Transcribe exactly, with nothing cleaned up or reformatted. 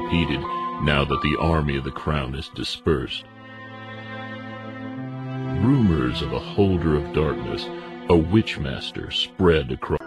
repeated now that the army of the crown is dispersed. Rumors of a holder of darkness, a Witchmaster, spread across